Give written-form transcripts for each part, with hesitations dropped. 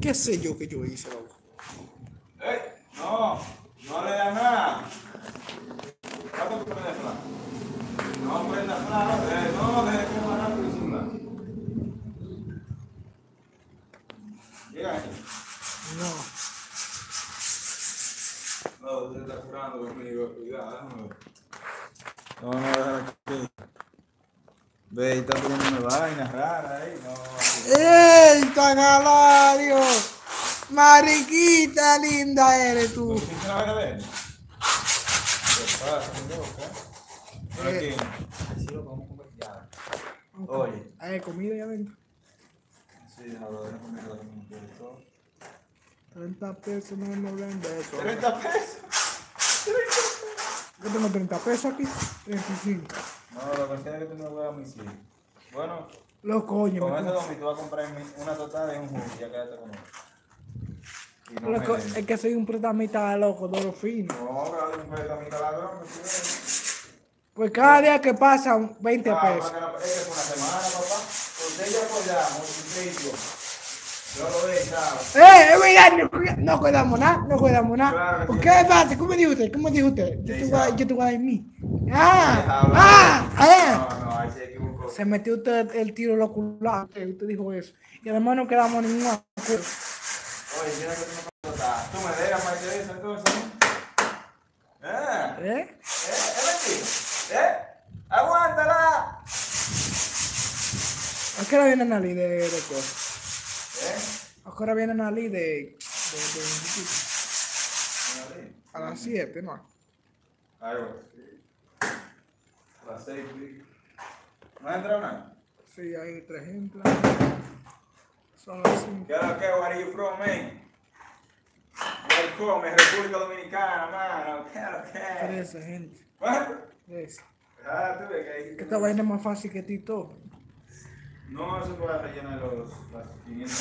¿Qué sé yo que yo hice, loco? No, no le da nada. ¿Cuánto tú prendes plan? No prendas plan, no, deje que me haga tu celular. Llega aquí. No. No, usted está jugando conmigo, cuidado, déjame ver. No, déjame aquí. Ve, y está poniéndome vainas raras ahí, no. ¡Ey, Tagalario! Mariquita linda eres tú. ¿No hiciste una vaina de él? ¿Qué pasa, mi loca? Aquí. Así lo vamos a comer ya. Oye. ¿Hay comida ahí adentro? Sí, déjame comer todo. 30 pesos, no me hablan de eso. ¿30 pesos? Yo tengo 30 pesos aquí. 35. No, lo que sea es que tú me voy a domicilio. Bueno, Los coños. con ese domicilio vas a comprar una tostada y un jugo y ya quédate con él. Y no me des. Es que soy un prestamista loco, de los finos. No, pero un prestamista ladrón, Pues cada día que pasan, 20 pesos. Es una semana, papá. Usted ya apoyamos, multiplico. Yo lo he echado. Es verdad, no cuidamos nada, no cuidamos nada. Claro que ¿Por sí. qué? Espérate, ¿cómo dijo usted? ¿Cómo dijo usted? Yo te voy a dar en mí. No, ahí se equivocó. Se metió usted el tiro locular, usted dijo eso. Y además no quedamos en ningún acuerdo. Oye, mira que tú me contestas. Tú me dejas para que eso entonces. ¿Es mentira? ¡Aguántala! ¿A qué hora viene Nalí de cosas? ¿A qué hora viene Nalí de a las 7, no? Ahí va. A las 6. ¿No ha entrado nada? Sí, hay 3 ejemplos. Son las 5. ¿Qué es lo que? Where are you from, man? Welcome, República Dominicana, mano. ¿Qué es lo que? 13 gente. ¿Cuánto? 13. Tú ves que hay... Esta vaina es más fácil que ti todo. No, eso puede rellenar las 500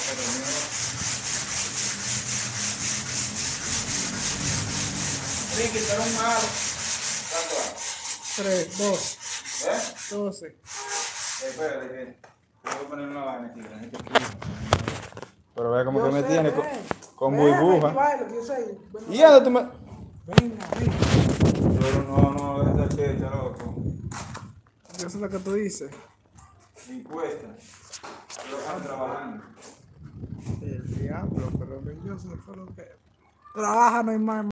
Ricky, tú eres un malo. ¿Cuánto va? 3, 2, 12. Espérate, que te voy a poner una vaina aquí. Pero ve como que me tiene con burbuja. ¿Y dónde tú me...? Venga. Pero no, esa checha, loco. Yo sé lo que tú dices. Me cuesta. Pero están trabajando. El diablo, pero yo sé lo que... Trabaja no hay más.